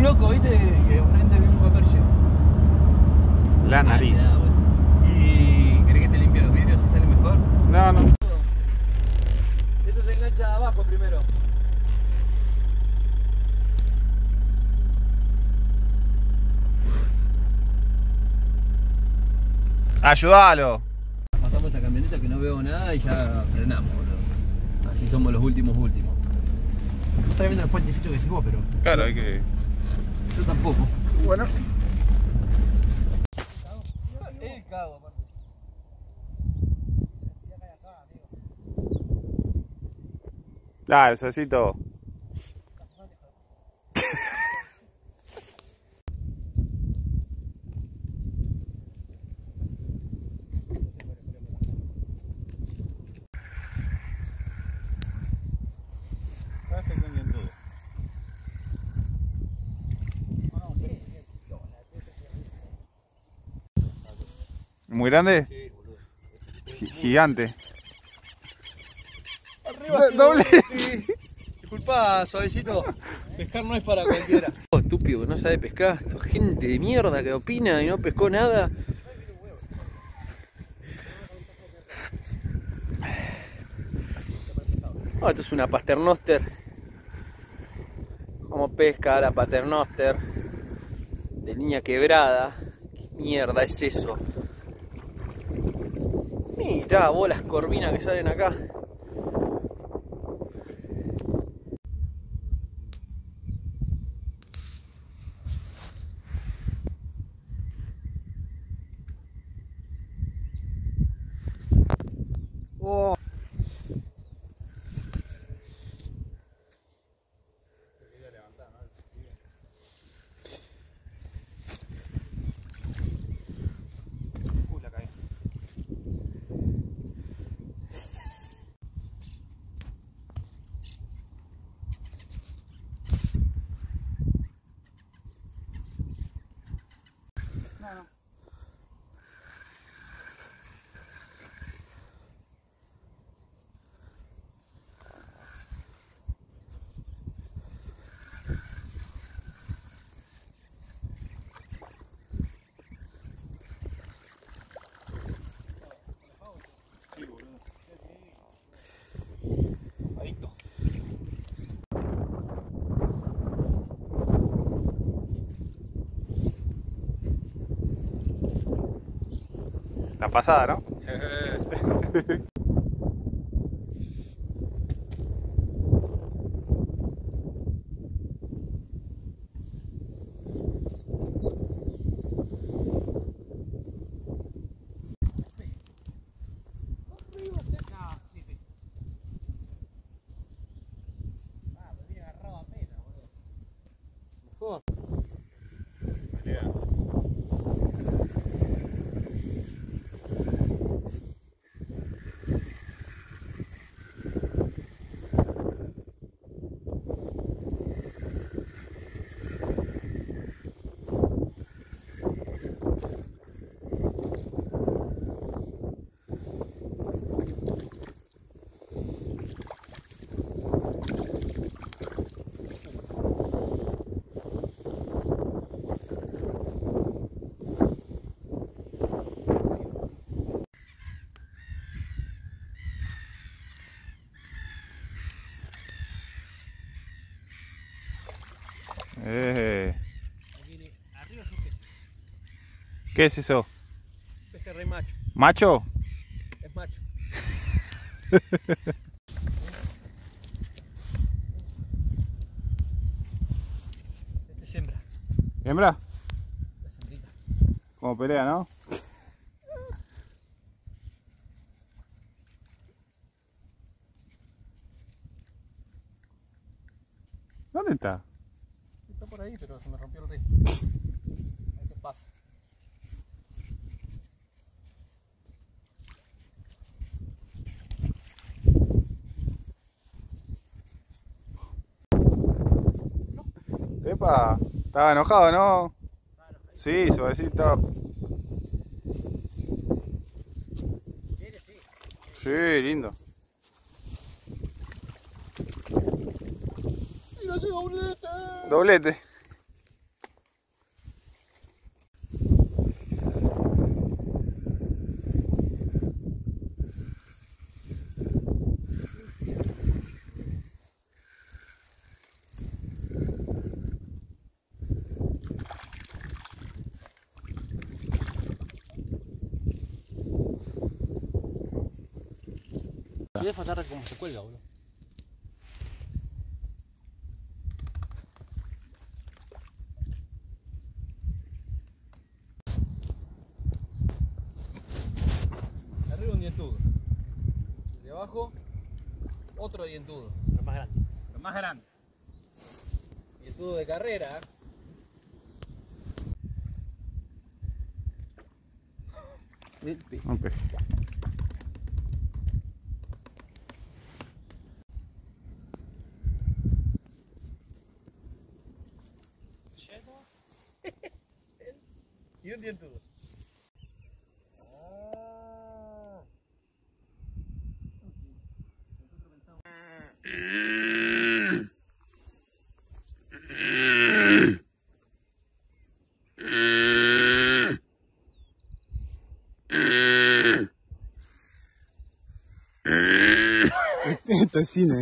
loco, viste, que enfrente vi un comercio. La nariz. ¿Y querés que te limpie los vidrios si sale mejor? No, no. Esto se engancha de abajo primero. Ayúdalo. Pasamos esa camioneta que no veo nada y ya frenamos, boludo. Así somos los últimos. Estás viendo los puentecitos que decís vos, pero... Claro, hay que... Yo tampoco. Bueno. El cago, aparte. Dale, Sosito. ¿Muy grande? Sí, boludo. Gigante. Arriba Doble. Disculpa, suavecito. Pescar no es para cualquiera. Oh, estúpido, que no sabe pescar. Esto es gente de mierda que opina y no pescó nada. Oh, esto es una paternoster. ¿Cómo pesca la paternoster? De línea quebrada. ¿Qué mierda es eso? Mirá, bolas corvinas que salen acá. Oh. La caí. No. La pasada, ¿no? Mejor. Arriba es un pez. ¿Qué es eso? Pejerrey macho. ¿Macho? Es macho. Este es hembra. ¿Hembra? La hembrita. Como pelea, ¿no? ¿Dónde está? Está por ahí, pero se me rompió el río. A veces pasa. Epa, estaba enojado, ¿no? Sí, suavecito. Sí, lindo. ¡Mira ese doblete! Doblete. voy a faltar como se cuelga, boludo. Arriba un dientudo. De abajo, otro dientudo. Pero más grande. Lo más grande. Dientudo de carrera. Un pez. Y un dientudo. Esto es cine.